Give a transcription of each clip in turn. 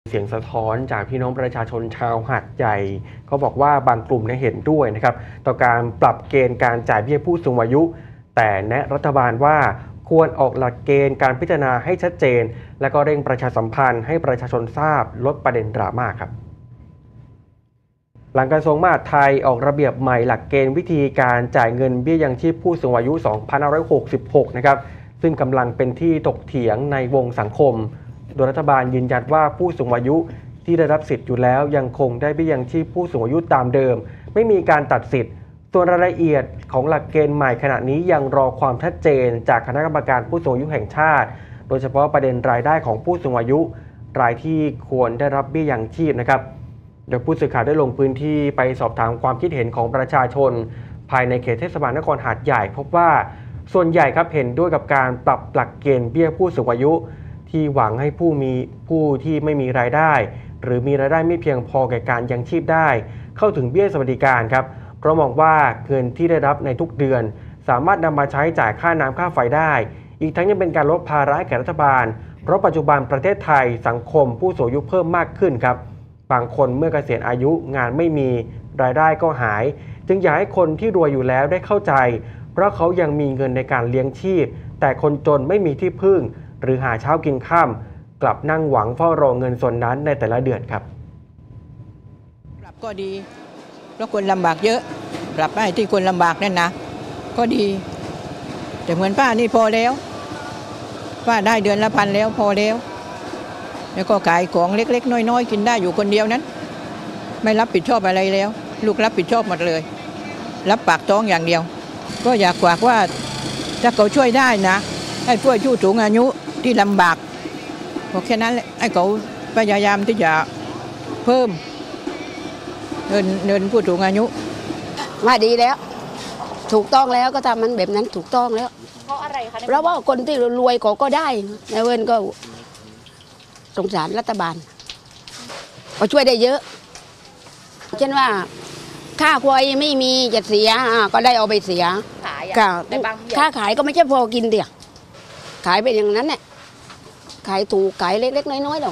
เสียงสะท้อนจากพี่น้องประชาชนชาวหาดใหญ่เขาบอกว่าบางกลุ่มเห็นด้วยนะครับต่อการปรับเกณฑ์การจ่ายเบี้ยผู้สูงอายุแต่แนะรัฐบาลว่าควรออกหลักเกณฑ์การพิจารณาให้ชัดเจนและก็เร่งประชาสัมพันธ์ให้ประชาชนทราบลดประเด็นดราม่าครับหลังกระทรวงมหาดไทยออกระเบียบใหม่หลักเกณฑ์วิธีการจ่ายเงินเบี้ยยังชีพผู้สูงอายุ 2566 นะครับซึ่งกำลังเป็นที่ถกเถียงในวงสังคมโดยรัฐบาลยืนยันว่าผู้สูงอายุที่ได้รับสิทธิ์อยู่แล้วยังคงได้เบี้ยยังชีพผู้สูงอายุตามเดิมไม่มีการตัดสิทธิ์ส่วนรายละเอียดของหลักเกณฑ์ใหม่ขณะนี้ยังรอความชัดเจนจากคณะกรรมการผู้สูงอายุแห่งชาติโดยเฉพาะประเด็นรายได้ของผู้สูงอายุรายที่ควรได้รับเบี้ยยังชีพนะครับโดยผู้สื่อข่าวได้ลงพื้นที่ไปสอบถามความคิดเห็นของประชาชนภายในเขตเทศบาลนครหาดใหญ่พบว่าส่วนใหญ่ครับเห็นด้วยกับการปรับหลักเกณฑ์เบี้ยผู้สูงอายุที่หวังให้ผู้ที่ไม่มีรายได้หรือมีรายได้ไม่เพียงพอแก่การยังชีพได้เข้าถึงเบี้ยสวัสดิการครับเพราะมองว่าเงินที่ได้รับในทุกเดือนสามารถนำมาใช้จ่ายค่าน้ำค่าไฟได้อีกทั้งยังเป็นการลดภาระแก่รัฐบาลเพราะปัจจุบันประเทศไทยสังคมผู้สูงอายุเพิ่มมากขึ้นครับบางคนเมื่อเกษียณอายุงานไม่มีรายได้ก็หายจึงอยากให้คนที่รวยอยู่แล้วได้เข้าใจเพราะเขายังมีเงินในการเลี้ยงชีพแต่คนจนไม่มีที่พึ่งหรือหาเช้ากินค่ำกลับนั่งหวังเฝ้ารอเงินส่วนนั้นในแต่ละเดือนครับปรับก็ดีเพราะคนลำบากเยอะปรับให้ที่คนลำบากนั่นนะก็ดีแต่เหมือนป้านี่พอแล้วป้าได้เดือนละ1,000แล้วพอแล้วแล้วก็ขายของเล็กๆน้อยๆกินได้อยู่คนเดียวนั้นไม่รับผิดชอบอะไรแล้วลูกรับผิดชอบหมดเลยรับปากท้องอย่างเดียวก็อยากฝากว่าถ้าเขาช่วยได้นะให้ช่วยผู้สูงอายุที่ลำบากก็แค่นั้นแหละให้เขาพยายามที่จะเพิ่มเงินผู้สูงอายุว่าดีแล้วถูกต้องแล้วก็ทำมันแบบนั้นถูกต้องแล้วเพราะอะไรคะเพราะว่าคนที่รวยเขาก็ได้ในเวินก็สงสารรัฐบาลก็ช่วยได้เยอะเช่นว่าค่าควายไม่มีจะเสียก็ได้เอาไปเสียค่าขายก็ไม่ใช่พอกินเดียวขายไปอย่างนั้นเนี่ยขายถูกขายเล็กๆน้อยๆหรอก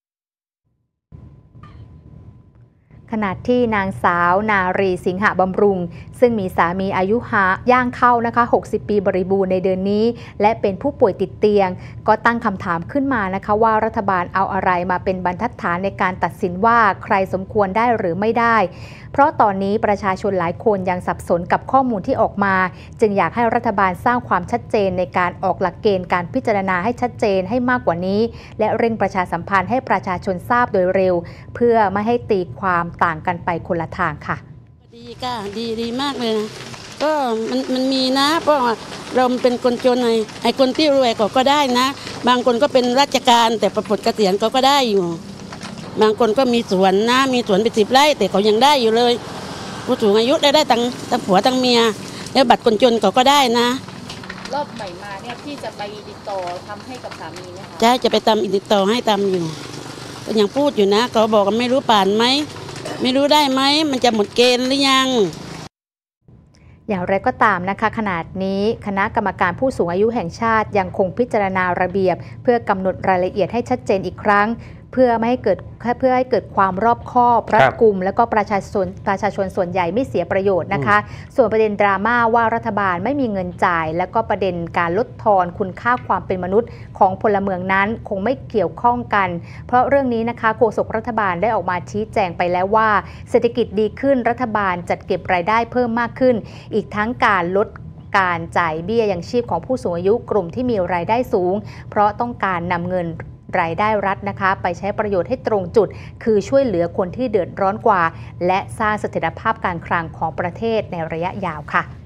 ขณะที่นางสาวนารีสิงหบำรุงซึ่งมีสามีอายุย่างเข้านะคะ60 ปีบริบูรณ์ในเดือนนี้และเป็นผู้ป่วยติดเตียงก็ตั้งคำถามขึ้นมานะคะว่ารัฐบาลเอาอะไรมาเป็นบรรทัดฐานในการตัดสินว่าใครสมควรได้หรือไม่ได้เพราะตอนนี้ประชาชนหลายคนยังสับสนกับข้อมูลที่ออกมาจึงอยากให้รัฐบาลสร้างความชัดเจนในการออกหลักเกณฑ์การพิจารณาให้ชัดเจนให้มากกว่านี้และเร่งประชาสัมพันธ์ให้ประชาชนทราบโดยเร็วเพื่อไม่ให้ตีความต่างกันไปคนละทางค่ะดีค่ะดีมากเลยนะก็มันมีนะเพราะเราเป็นคนจนไอ้คนที่รวยก็ได้นะบางคนก็เป็นราชการแต่ประปลดเกษียณก็ได้อยู่บางคนก็มีสวนนะมีสวนไป10 ไร่แต่เขายังได้อยู่เลยผู้สูงอายุได้ทั้งผัวทั้งเมียแล้วบัตรคนจนก็ได้นะรอบใหม่มาเนี่ยพี่จะไปติดต่อทำให้กับสามีไหมคะใช่จะไปติดต่อให้ทำอยู่ก็ยังพูดอยู่นะเขาบอกว่าไม่รู้ผ่านไหมไม่รู้ได้ไหมมันจะหมดเกณฑ์หรือยังอย่างไรก็ตามนะคะขณะนี้คณะกรรมการผู้สูงอายุแห่งชาติยังคงพิจารณาระเบียบเพื่อกำหนดรายละเอียดให้ชัดเจนอีกครั้งเพื่อให้เกิดความรอบคอบรัดกุมและก็ประชาชนส่วนใหญ่ไม่เสียประโยชน์นะคะส่วนประเด็นดราม่าว่ารัฐบาลไม่มีเงินจ่ายและก็ประเด็นการลดทอนคุณค่าความเป็นมนุษย์ของพลเมืองนั้นคงไม่เกี่ยวข้องกันเพราะเรื่องนี้นะคะโฆษกรัฐบาลได้ออกมาชี้แจงไปแล้วว่าเศรษฐกิจดีขึ้นรัฐบาลจัดเก็บรายได้เพิ่มมากขึ้นอีกทั้งการลดการจ่ายเบี้ยยังชีพของผู้สูงอายุกลุ่มที่มีรายได้สูงเพราะต้องการนำเงินรายได้รัฐนะคะไปใช้ประโยชน์ให้ตรงจุดคือช่วยเหลือคนที่เดือดร้อนกว่าและสร้างเสถียรภาพการคลังของประเทศในระยะยาวค่ะ